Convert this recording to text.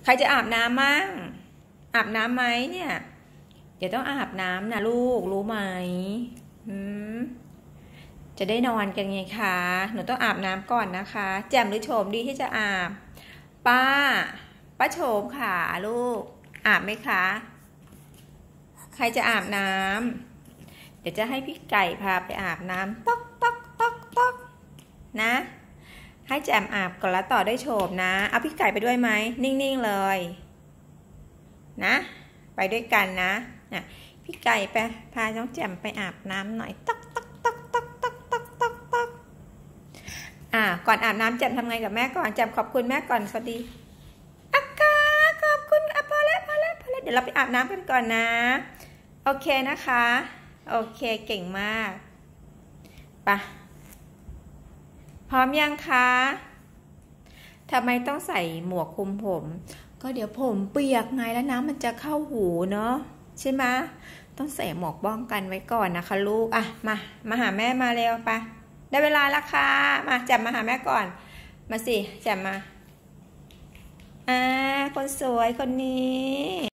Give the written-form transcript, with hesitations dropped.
ใครจะอาบน้ำมั่งอาบน้ำไหมเนี่ย เดี๋ยวต้องอาบน้ำนะลูกรู้ไหมจะได้นอนกันไงคะหนูต้องอาบน้ำก่อนนะคะแจ่มหรือโฉมดีที่จะอาบป้าโฉมค่ะลูกอาบไหมคะใครจะอาบน้ำเดี๋ยวจะให้พี่ไก่พาไปอาบน้ำต๊อกต๊อกต๊อกต๊อกนะให้แจ่มอาบก่อนแล้วต่อได้โฉมนะเอาพี่ไก่ไปด้วยไหมนิ่งๆเลยนะไปด้วยกันนะพี่ไก่ไปพาน้องแจ่มไปอาบน้ำหน่อยต๊อกต๊อกต๊อกต๊อกต๊อกต๊อกต๊อกต๊อกก่อนอาบน้ำแจ่มทำไงกับแม่ก่อนแจ่มขอบคุณแม่ก่อนสวัสดีอากาขอบคุณพอแล้วเดี๋ยวเราไปอาบน้ำกันก่อนนะโอเคนะคะโอเคเก่งมากไปพร้อมยังคะทำไมต้องใส่หมวกคลุมผมก็เดี๋ยวผมเปียกไงแล้วน้ำมันจะเข้าหูเนาะใช่ไหมต้องใส่หมวกป้องกันไว้ก่อนนะคะลูกมาหาแม่มาเร็วไปได้เวลาแล้วค่ะมาแจ่มมาหาแม่ก่อนมาสิแจ่มมาคนสวยคนนี้